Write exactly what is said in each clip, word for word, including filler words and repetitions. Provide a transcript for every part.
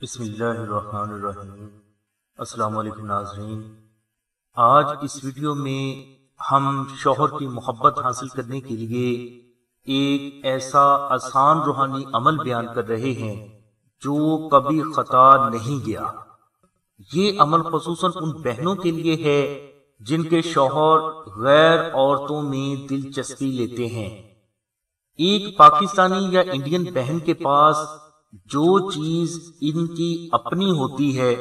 بسم اللہ الرحمن الرحیم۔ السلام علیکم ناظرین، آج اس ویڈیو میں ہم شوہر کی محبت حاصل کرنے کے لیے ایک ایسا آسان روحانی عمل بیان کر رہے ہیں جو کبھی خطا نہیں گیا۔ یہ عمل خصوصاً ان بہنوں کے لیے ہے جن کے شوہر غیر عورتوں میں دلچسپی لیتے ہیں۔ ایک پاکستانی یا انڈین بہن کے پاس جو چیز ان کی اپنی ہوتی ہے،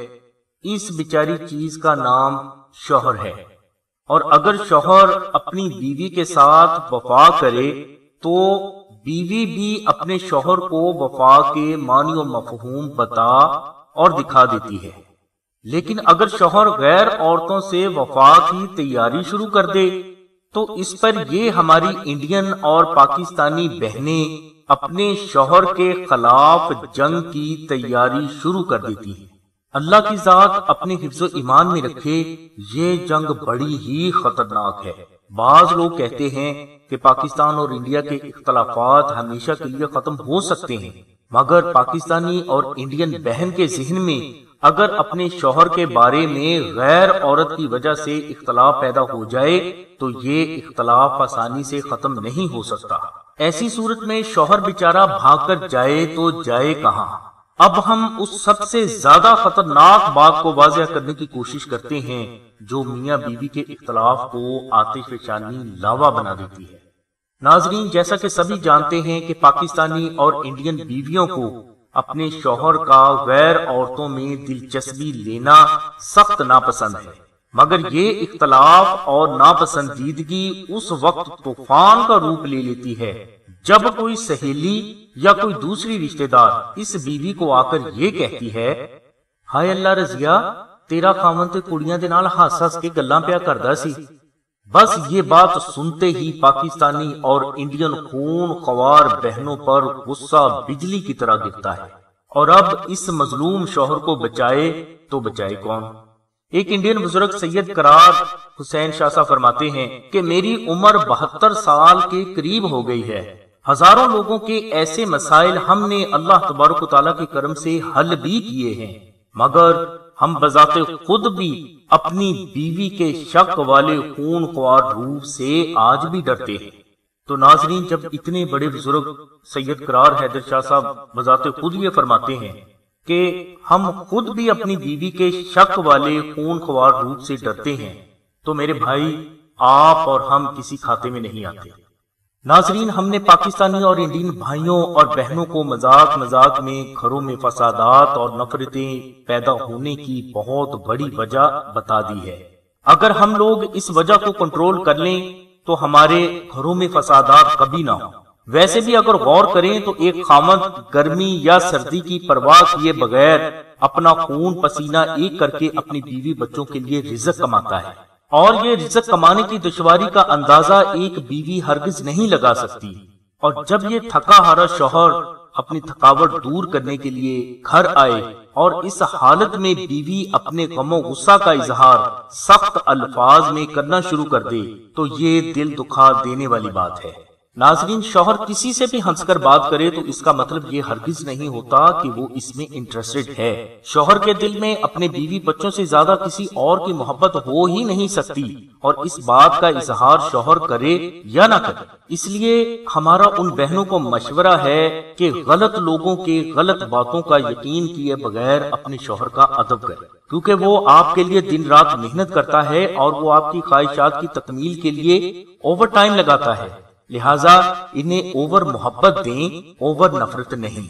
اس بیچاری چیز کا نام شوہر ہے، اور اگر شوہر اپنی بیوی کے ساتھ وفا کرے تو بیوی بھی اپنے شوہر کو وفا کے معنی و مفہوم بتا اور دکھا دیتی ہے۔ لیکن اگر شوہر غیر عورتوں سے وفا کی تیاری شروع کر دے تو اس پر یہ ہماری انڈین اور پاکستانی بہنیں اپنے شوہر کے خلاف جنگ کی تیاری شروع کر دیتی ہیں۔ اللہ کی ذات اپنے حفظ و ایمان میں رکھے، یہ جنگ بڑی ہی خطرناک ہے۔ بعض لوگ کہتے ہیں کہ پاکستان اور انڈیا کے اختلافات ہمیشہ کے لیے ختم ہو سکتے ہیں، مگر پاکستانی اور انڈین بہن کے ذہن میں اگر اپنے شوہر کے بارے میں غیر عورت کی وجہ سے اختلاف پیدا ہو جائے تو یہ اختلاف آسانی سے ختم نہیں ہو سکتا۔ ایسی صورت میں شوہر بیچارہ بھاگ کر جائے تو جائے کہاں؟ اب ہم اس سب سے زیادہ خطرناک بات کو واضح کرنے کی کوشش کرتے ہیں جو میاں بیوی کے اختلاف کو آتش فشانی لاوا بنا دیتی ہے۔ ناظرین، جیسا کہ سبھی جانتے ہیں کہ پاکستانی اور انڈین بیویوں کو اپنے شوہر کا غیر عورتوں میں دلچسپی لینا سخت ناپسند ہے، مگر یہ اختلاف اور ناپسندیدگی اس وقت طوفان کا روپ لے لیتی ہے جب کوئی سہیلی یا کوئی دوسری رشتہ دار اس بیوی کو آ کر یہ کہتی ہے، ہائے اللہ رضیا، تیرا خاون تے کڑیاں دے نال ہس ہس کے گلاں پیا کردا سی۔ بس یہ بات سنتے ہی پاکستانی اور انڈین خون خوار بہنوں پر غصہ بجلی کی طرح گرتا ہے، اور اب اس مظلوم شوہر کو بچائے تو بچائے کون؟ ایک انڈین بزرگ سید قرار حسین شاہ صاحب فرماتے ہیں کہ میری عمر بہتر سال کے قریب ہو گئی ہے، ہزاروں لوگوں کے ایسے مسائل ہم نے اللہ تبارک و تعالیٰ کے کرم سے حل بھی کیے ہیں، مگر ہم بذات خود بھی اپنی بیوی کے شک والے خون خوار روح سے آج بھی ڈرتے ہیں۔ تو ناظرین، جب اتنے بڑے بزرگ سید قرار حیدر شاہ صاحب بذات خود یہ فرماتے ہیں کہ ہم خود بھی اپنی بیوی کے شک والے خون خوار روح سے ڈرتے ہیں، تو میرے بھائی، آپ اور ہم کسی کھاتے میں نہیں آتے۔ ناظرین، ہم نے پاکستانی اور انڈین بھائیوں اور بہنوں کو مذاق مذاق میں گھروں میں فسادات اور نفرتیں پیدا ہونے کی بہت بڑی وجہ بتا دی ہے۔ اگر ہم لوگ اس وجہ کو کنٹرول کر لیں تو ہمارے گھروں میں فسادات کبھی نہ ہوں۔ ویسے بھی اگر غور کریں تو ایک خاوند گرمی یا سردی کی پرواہ کیے بغیر اپنا خون پسینہ ایک کر کے اپنی بیوی بچوں کے لیے رزق کماتا ہے، اور یہ رزق کمانے کی دشواری کا اندازہ ایک بیوی ہرگز نہیں لگا سکتی۔ اور جب یہ تھکا ہارا شوہر اپنی تھکاوٹ دور کرنے کے لیے گھر آئے اور اس حالت میں بیوی اپنے غم و غصہ کا اظہار سخت الفاظ میں کرنا شروع کر دے تو یہ دل دکھا دینے والی بات ہے۔ ناظرین، شوہر کسی سے بھی ہنس کر بات کرے تو اس کا مطلب یہ ہرگز نہیں ہوتا کہ وہ اس میں انٹرسٹڈ ہے۔ شوہر کے دل میں اپنے بیوی بچوں سے زیادہ کسی اور کی محبت ہو ہی نہیں سکتی، اور اس بات کا اظہار شوہر کرے یا نہ کرے۔ اس لیے ہمارا ان بہنوں کو مشورہ ہے کہ غلط لوگوں کے غلط باتوں کا یقین کیے بغیر اپنے شوہر کا ادب کرے، کیونکہ وہ آپ کے لیے دن رات محنت کرتا ہے اور وہ آپ کی خواہشات کی تکمیل کے لیے اوور ٹائم لگاتا ہے، لہٰذا انہیں اوور محبت دیں، اوور نفرت نہیں۔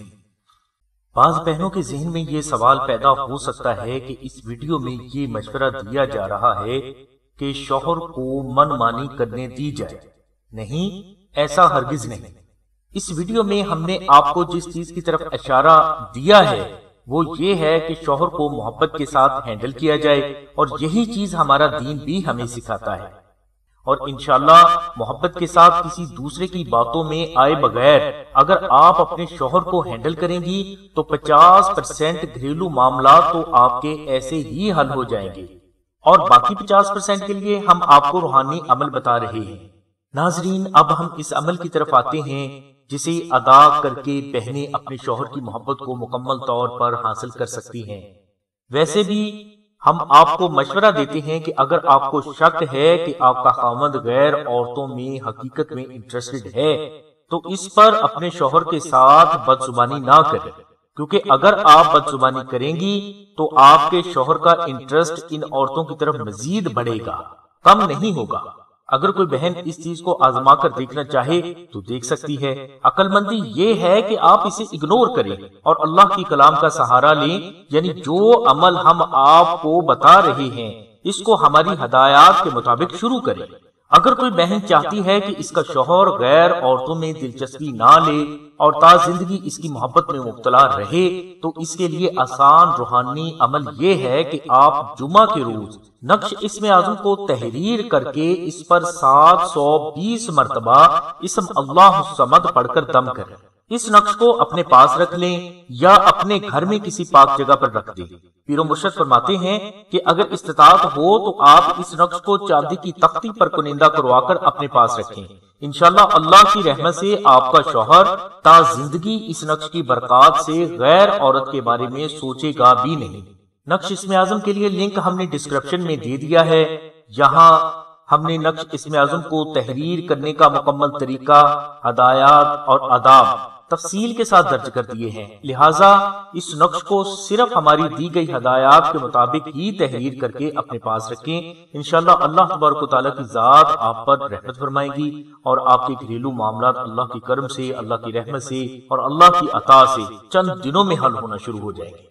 بعض بہنوں کے ذہن میں یہ سوال پیدا ہو سکتا ہے کہ اس ویڈیو میں یہ مشورہ دیا جا رہا ہے کہ شوہر کو من مانی کرنے دی جائے۔ نہیں، ایسا ہرگز نہیں۔ اس ویڈیو میں ہم نے آپ کو جس چیز کی طرف اشارہ دیا ہے وہ یہ ہے کہ شوہر کو محبت کے ساتھ ہینڈل کیا جائے، اور یہی چیز ہمارا دین بھی ہمیں سکھاتا ہے۔ اور انشاءاللہ محبت کے ساتھ کسی دوسرے کی باتوں میں آئے بغیر اگر آپ اپنے شوہر کو ہینڈل کریں گی تو پچاس پرسینٹ گھریلو معاملات تو آپ کے ایسے ہی حل ہو جائیں گے، اور باقی پچاس پرسینٹ کے لیے ہم آپ کو روحانی عمل بتا رہے ہیں۔ ناظرین، اب ہم اس عمل کی طرف آتے ہیں جسے ادا کر کے بہنیں اپنے شوہر کی محبت کو مکمل طور پر حاصل کر سکتی ہیں۔ ویسے بھی ہم آپ کو مشورہ دیتے ہیں کہ اگر آپ کو شک ہے کہ آپ کا خاوند غیر عورتوں میں حقیقت میں انٹرسٹڈ ہے تو اس پر اپنے شوہر کے ساتھ بدزبانی نہ کریں، کیونکہ اگر آپ بدزبانی کریں گی تو آپ کے شوہر کا انٹرسٹ ان عورتوں کی طرف مزید بڑھے گا، کم نہیں ہوگا۔ اگر کوئی بہن اس چیز کو آزما کر دیکھنا چاہے تو دیکھ سکتی ہے۔ عقل مندی یہ ہے کہ آپ اسے اگنور کریں اور اللہ کی کلام کا سہارا لیں، یعنی جو عمل ہم آپ کو بتا رہے ہیں اس کو ہماری ہدایات کے مطابق شروع کریں۔ اگر کوئی بہن چاہتی ہے کہ اس کا شوہر غیر عورتوں میں دلچسپی نہ لے اور تا زندگی اس کی محبت میں مبتلا رہے تو اس کے لیے آسان روحانی عمل یہ ہے کہ آپ جمعہ کے روز نقش اسم اعظم کو تحریر کر کے اس پر سات سو بیس مرتبہ اسم اللہ الصمد پڑھ کر دم کریں۔ اس نقش کو اپنے پاس رکھ لیں یا اپنے گھر میں کسی پاک جگہ پر رکھ دیں۔ پیر و مرشد فرماتے ہیں کہ اگر استطاعت ہو تو آپ اس نقش کو چاندی کی تختی پر کنندہ کروا کر اپنے پاس رکھیں۔ انشاءاللہ اللہ کی رحمت سے آپ کا شوہر تا زندگی اس نقش کی برکات سے غیر عورت کے بارے میں سوچے گا بھی نہیں۔ نقش اسم اعظم کے لیے لنک ہم نے ڈسکرپشن میں دے دیا ہے۔ یہاں ہم نے نقش اسم اعظم کو تحریر کرنے کا مکمل طریقہ، ہدایات اور آداب تفصیل کے ساتھ درج کر دیے ہیں، لہٰذا اس نقش کو صرف ہماری دی گئی ہدایات کے مطابق ہی تحریر کر کے اپنے پاس رکھیں۔ انشاءاللہ اللہ تبارک و تعالیٰ کی ذات آپ پر رحمت فرمائے گی اور آپ کے گھریلو معاملات اللہ کے کرم سے، اللہ کی رحمت سے اور اللہ کی عطا سے چند دنوں میں حل ہونا شروع ہو جائیں گے۔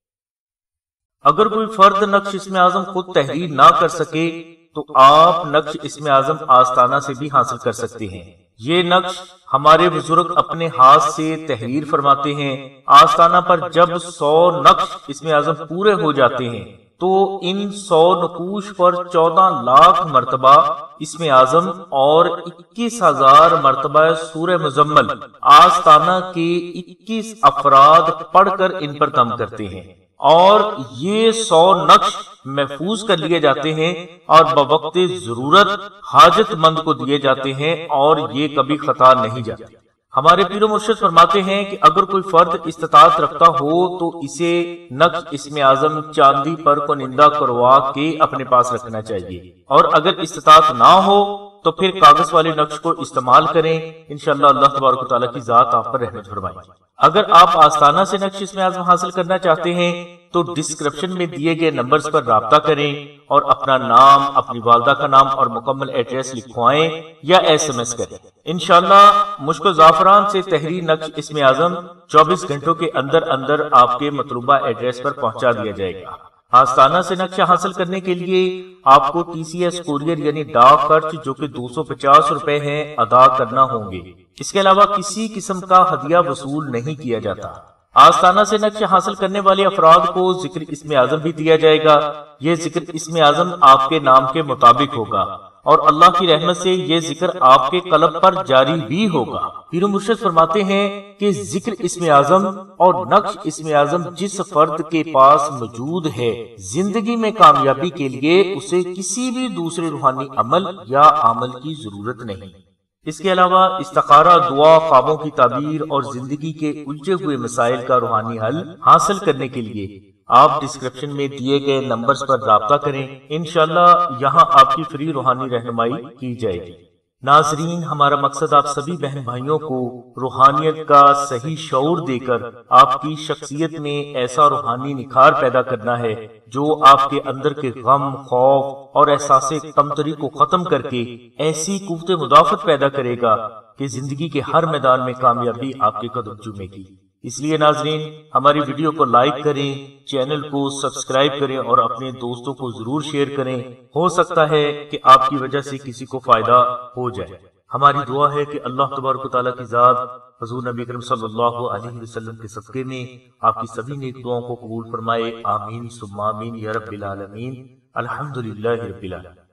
اگر کوئی فرد نقش اسم اعظم خود تحریر نہ کر سکے تو آپ نقش اسم اعظم آستانہ سے بھی حاصل کر سکتے ہیں۔ یہ نقش ہمارے بزرگ اپنے ہاتھ سے تحریر فرماتے ہیں۔ آستانہ پر جب سو نقش اسم اعظم پورے ہو جاتے ہیں تو ان سو نقوش پر چودہ لاکھ مرتبہ اسم اعظم اور اکیس ہزار مرتبہ سورہ مزمل آستانہ کے اکیس افراد پڑھ کر ان پر دم کرتے ہیں، اور یہ سو نقش محفوظ کر لیے جاتے ہیں اور بوقت ضرورت حاجت مند کو دیے جاتے ہیں اور یہ کبھی خطا نہیں جاتے۔ ہمارے پیر و مرشد فرماتے ہیں کہ اگر کوئی فرد استطاعت رکھتا ہو تو اسے نقش اسم اعظم چاندی پر کنندہ کروا کے اپنے پاس رکھنا چاہیے، اور اگر استطاعت نہ ہو تو پھر کاغذ والے نقش کو استعمال کریں۔ انشاءاللہ اللہ تبارک و تعالیٰ کی ذات آپ پر رحمت فرمائے۔ اگر آپ آستانہ سے نقش اسم اعظم حاصل کرنا چاہتے ہیں تو ڈسکرپشن میں دیے گئے نمبرز پر رابطہ کریں اور اپنا نام، اپنی والدہ کا نام اور مکمل ایڈریس لکھوائیں یا ایس ایم ایس کریں۔ انشاءاللہ مشک و زعفران سے تحریر نقش اسم اعظم چوبیس گھنٹوں کے اندر اندر آپ کے مطلوبہ ایڈریس پر پہنچا دیا جائے گا۔ آستانہ سے نقشہ حاصل کرنے کے لیے آپ کو ٹی سی ایس کوریئر یعنی ڈاک خرچ جو کہ دو سو پچاس روپے ہیں ادا کرنا ہوں گے۔ اس کے علاوہ کسی قسم کا ہدیہ وصول نہیں کیا جاتا۔ آستانہ سے نقشہ حاصل کرنے والے افراد کو ذکر اسم اعظم بھی دیا جائے گا۔ یہ ذکر اسم اعظم آپ کے نام کے مطابق ہوگا اور اللہ کی رحمت سے یہ ذکر آپ کے قلب پر جاری بھی ہوگا۔ پیر و مرشد فرماتے ہیں کہ ذکر اسم اعظم اور نقش اسم اعظم جس فرد کے پاس موجود ہے، زندگی میں کامیابی کے لیے اسے کسی بھی دوسرے روحانی عمل یا عمل کی ضرورت نہیں۔ اس کے علاوہ استخارہ، دعا، خوابوں کی تعبیر اور زندگی کے الجھے ہوئے مسائل کا روحانی حل حاصل کرنے کے لیے آپ ڈسکرپشن میں دیے گئے نمبرز پر رابطہ کریں۔ انشاءاللہ یہاں آپ کی فری روحانی رہنمائی کی جائے گی۔ ناظرین، ہمارا مقصد آپ سبھی بہن بھائیوں کو روحانیت کا صحیح شعور دے کر آپ کی شخصیت میں ایسا روحانی نکھار پیدا کرنا ہے جو آپ کے اندر کے غم، خوف اور احساس کمتری کو ختم کر کے ایسی قوت مدافعت پیدا کرے گا کہ زندگی کے ہر میدان میں کامیابی آپ کے قدم چومے گی۔ اس لیے ناظرین، ہماری ویڈیو کو لائک کریں، چینل کو سبسکرائب کریں اور اپنے دوستوں کو ضرور شیئر کریں۔ ہو سکتا ہے کہ آپ کی وجہ سے کسی کو فائدہ ہو جائے۔ ہماری دعا ہے کہ اللہ تبارک و تعالیٰ کی ذات حضور نبی کریم صلی اللہ علیہ وسلم کے صدقے میں آپ کی سبھی نیک دعاؤں کو قبول فرمائے۔ آمین ثم آمین یا رب العالمین۔ الحمدللہ رب العالمین۔